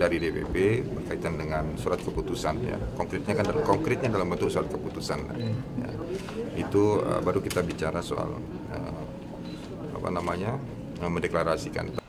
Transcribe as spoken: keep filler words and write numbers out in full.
dari D P P berkaitan dengan surat keputusan ya. Konkretnya kan konkretnya dalam bentuk surat keputusan. Ya. Itu uh, baru kita bicara soal uh, apa namanya uh, mendeklarasikan.